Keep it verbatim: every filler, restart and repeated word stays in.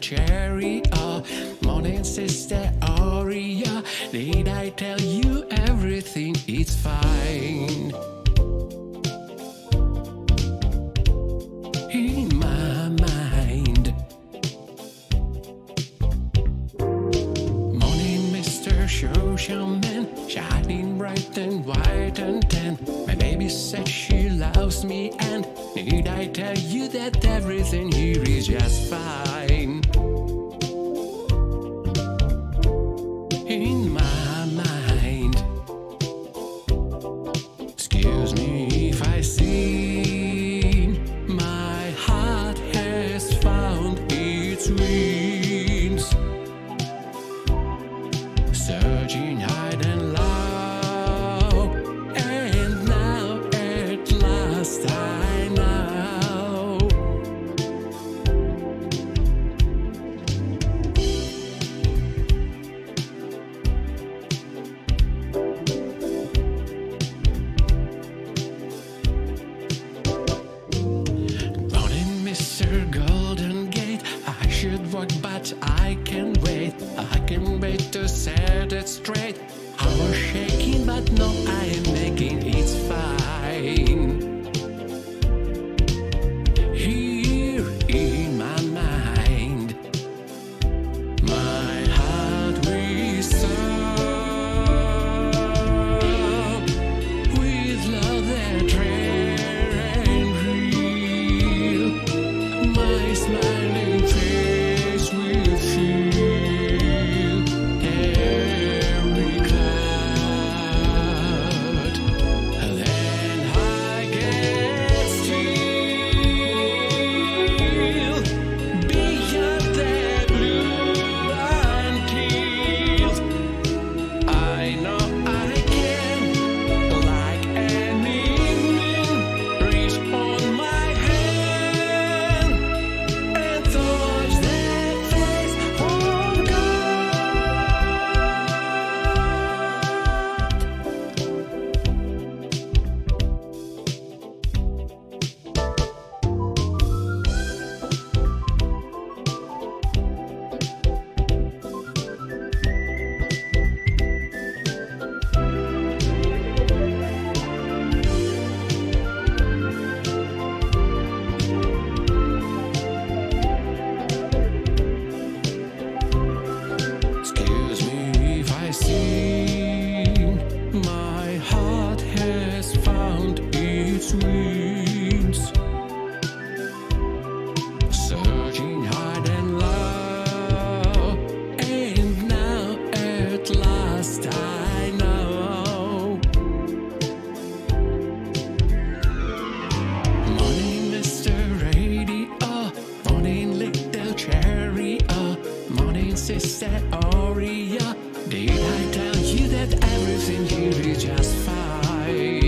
cherry. Oh, morning, sister Aria. Did I tell you everything is fine? In my mind. Morning, Mister Social Man, shining bright and white and tan. My baby said she loves me, and need I tell you that everything here is just fine? In my mind. Excuse me if I sing. My heart has found its wings, surging high and low, and now at last I know. Running, Mister Golden Gate, I should walk but I can't wait. I can't wait to set it straight. I was shaking but no, I am making it fine. Here in my mind, my heart will soar with love that rare and real. My smiling face will feel every cloud. Then I get still beyond that blue until I know I can, like an evening, reach on my hand and touch that face of Excuse me if I sing. My heart has found its wings, surging high and low, and now at last I know. Morning, Mister Radio. Morning, little cherry. Oh, morning, sister Aria. Did I tell you that everything here is just fine?